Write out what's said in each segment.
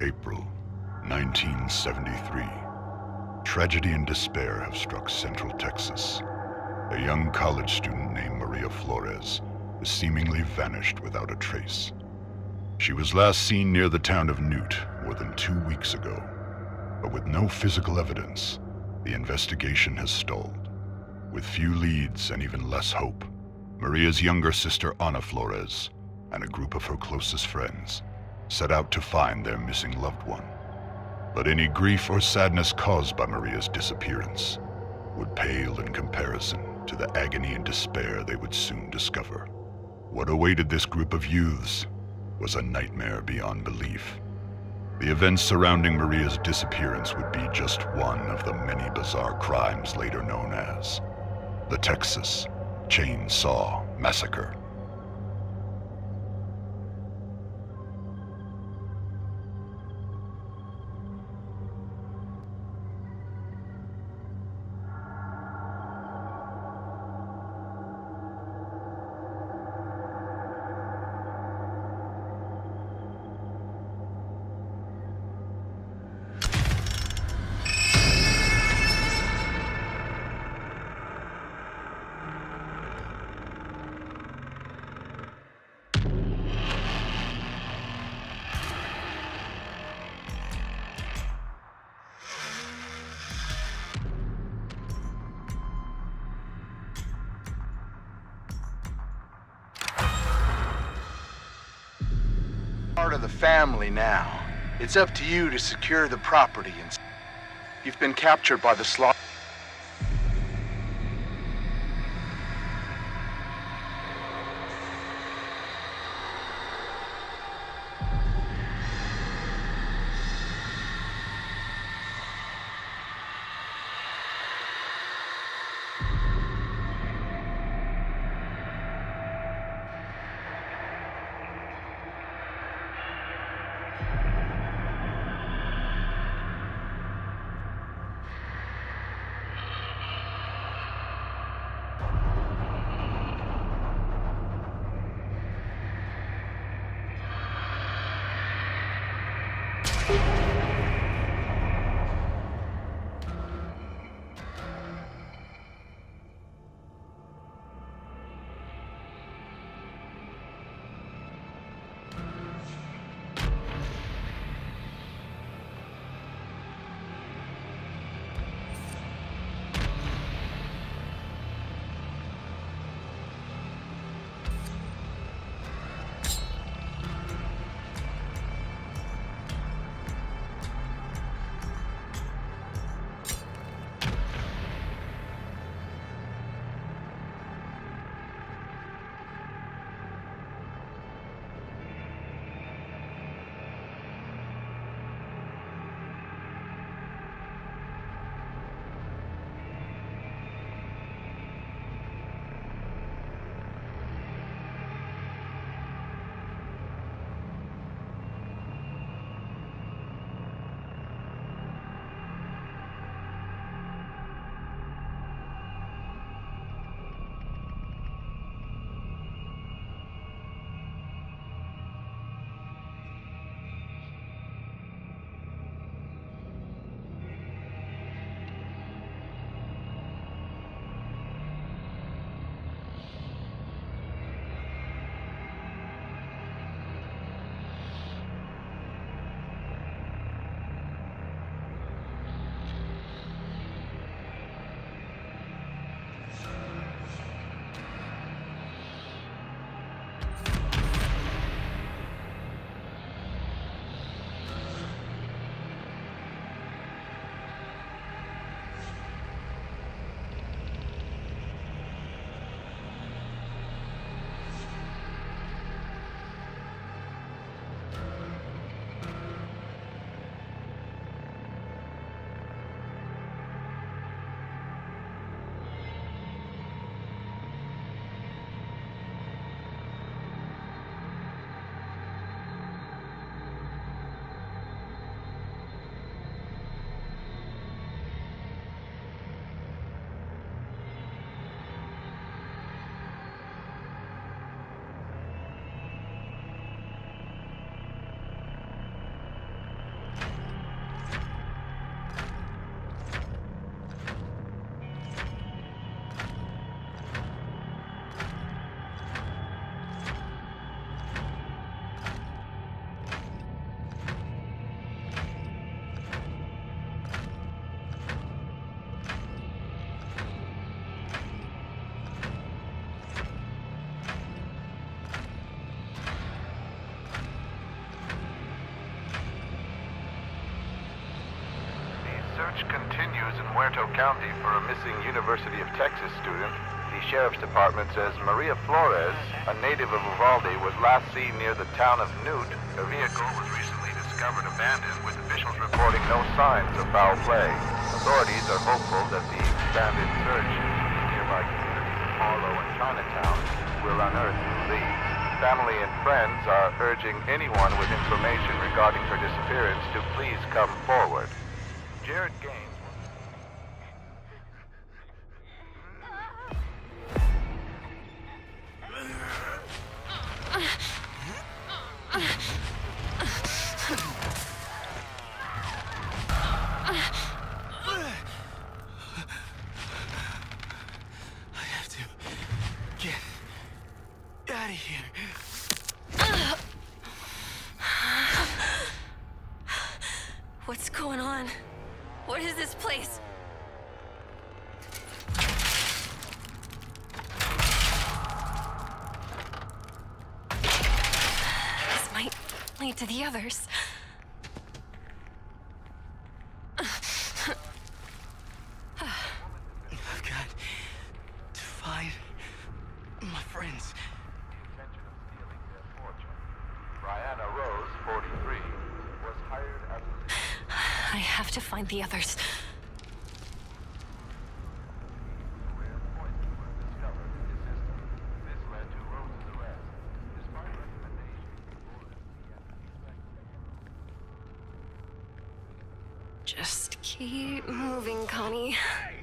April 1973. Tragedy and despair have struck Central Texas. A young college student named Maria Flores has seemingly vanished without a trace. She was last seen near the town of Newt more than 2 weeks ago, but with no physical evidence, the investigation has stalled. With few leads and even less hope, Maria's younger sister Ana Flores and a group of her closest friends set out to find their missing loved one. But any grief or sadness caused by Maria's disappearance would pale in comparison to the agony and despair they would soon discover. What awaited this group of youths was a nightmare beyond belief. The events surrounding Maria's disappearance would be just one of the many bizarre crimes later known as the Texas Chainsaw Massacre. Part of the family now. It's up to you to secure the property, and you've been captured by the slaughter. search continues in Muerto County for a missing University of Texas student. The Sheriff's Department says Maria Flores, a native of Uvalde, was last seen near the town of Newt. Her vehicle was recently discovered abandoned, with officials reporting no signs of foul play. Authorities are hopeful that the expanded search in nearby communities of Harlow and Chinatown will unearth new leads. Family and friends are urging anyone with information regarding her disappearance to please come forward. Jared Gaines. I have to get out of here. What's going on? What is this place? This might lead to the others. I've got to find my friends. Brianna Rose, 43, was hired as I have to find the others. Just keep moving, Connie.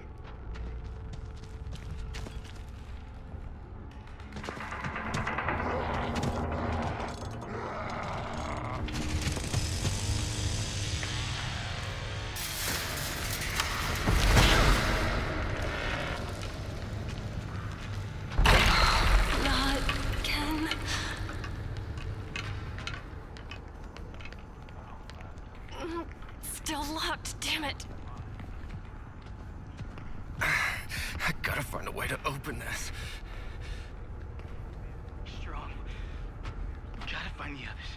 Not again. Still locked, damn it. I gotta find a way to open this. Strong. Gotta find the others.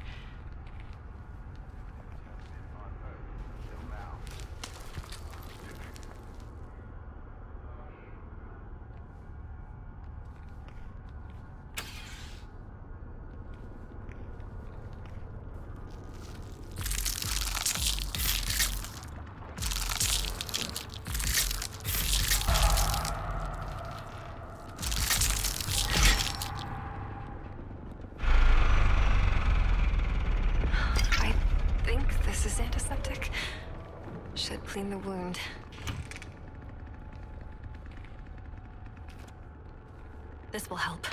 This is antiseptic. Should clean the wound. This will help.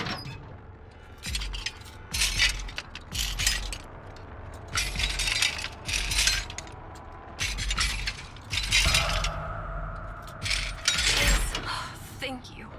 Thank you.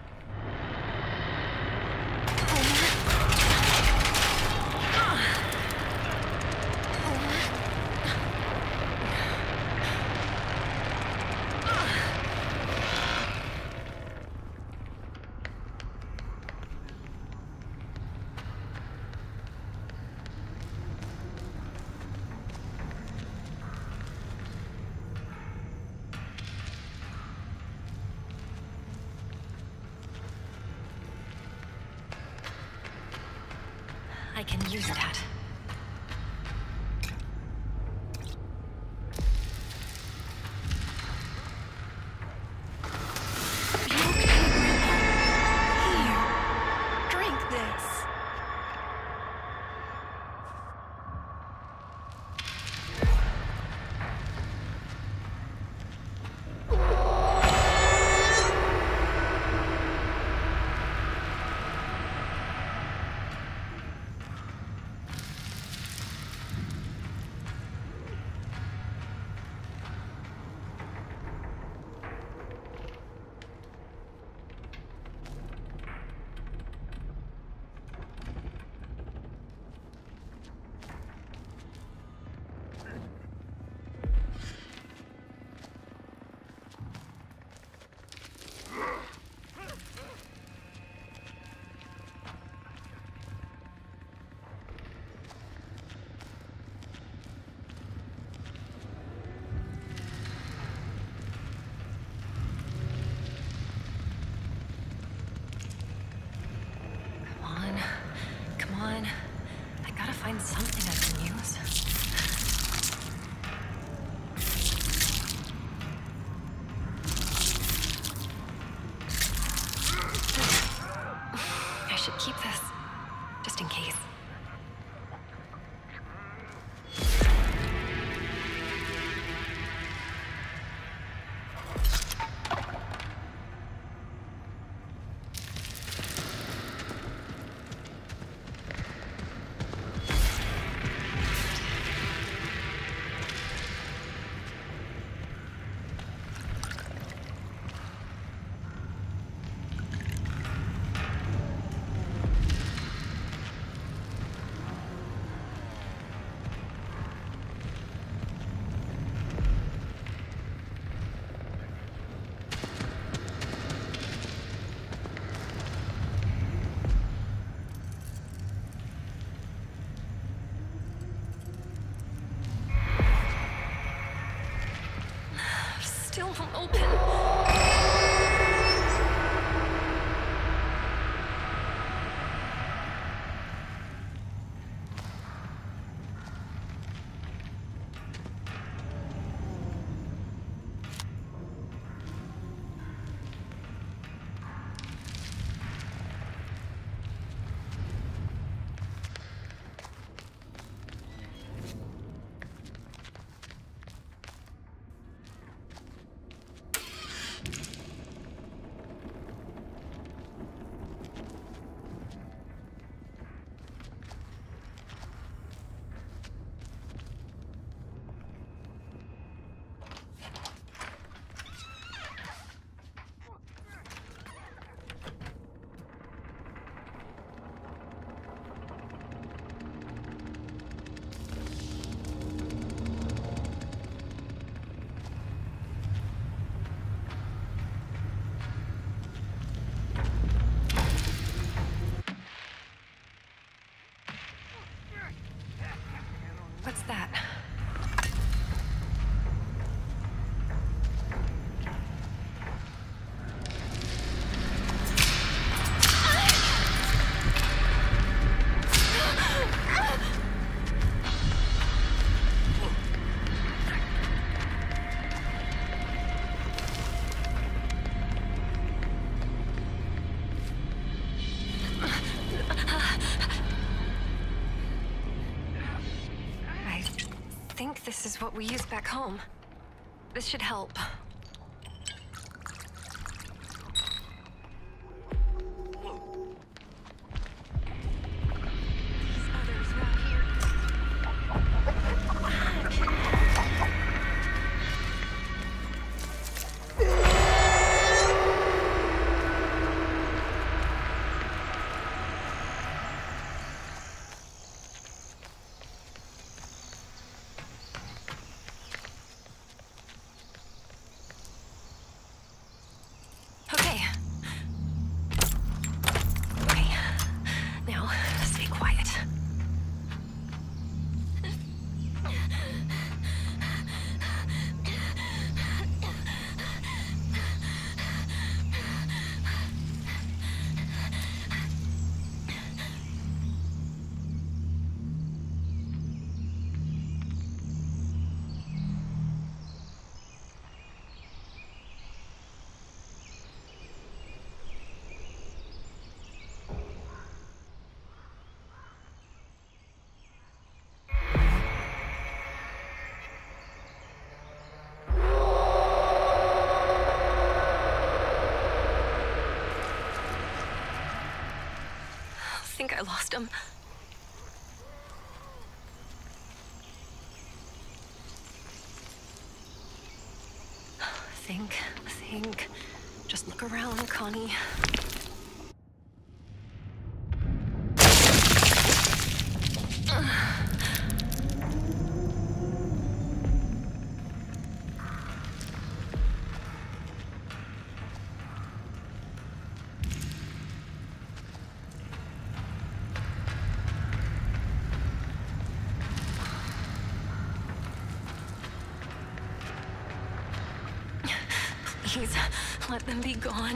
I can use that. You okay, Grandpa? Here, drink this. find something I can use. I should keep this, just in case. Still won't open. What's that? I think this is what we use back home. This should help. These others around here. I think I lost him. Think. Just look around, Connie. Please, let them be gone.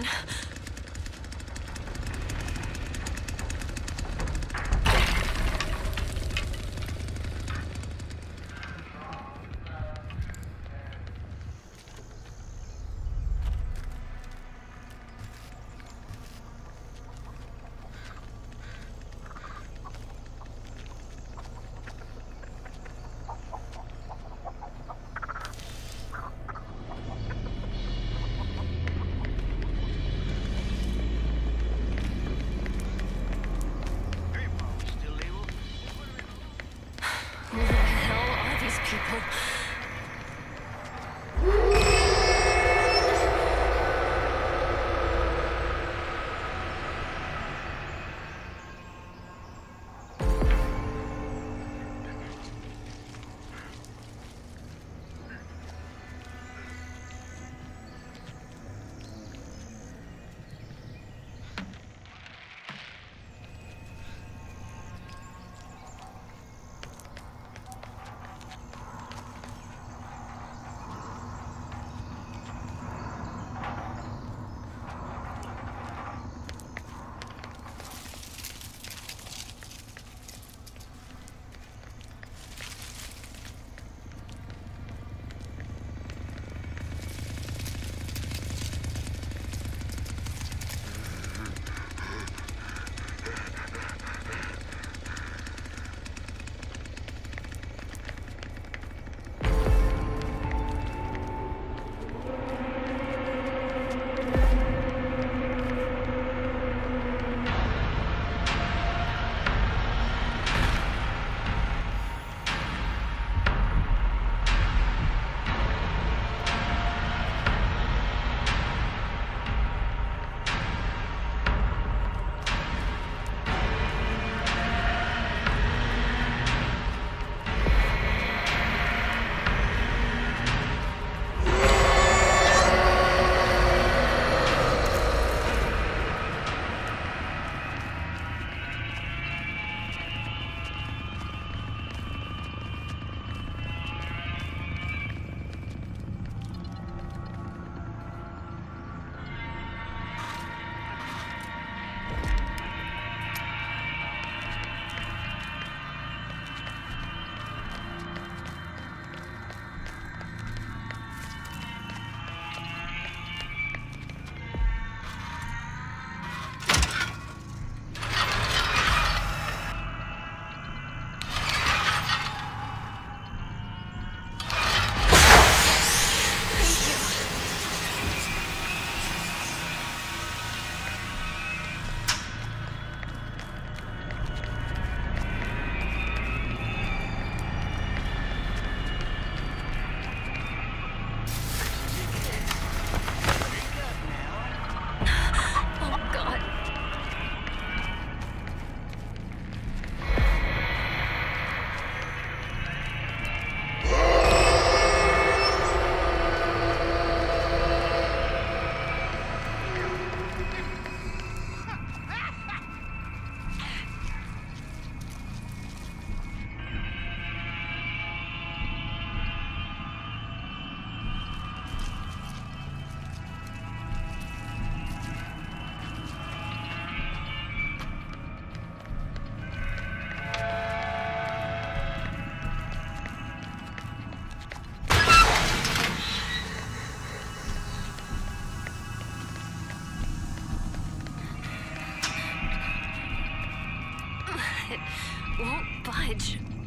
It won't budge.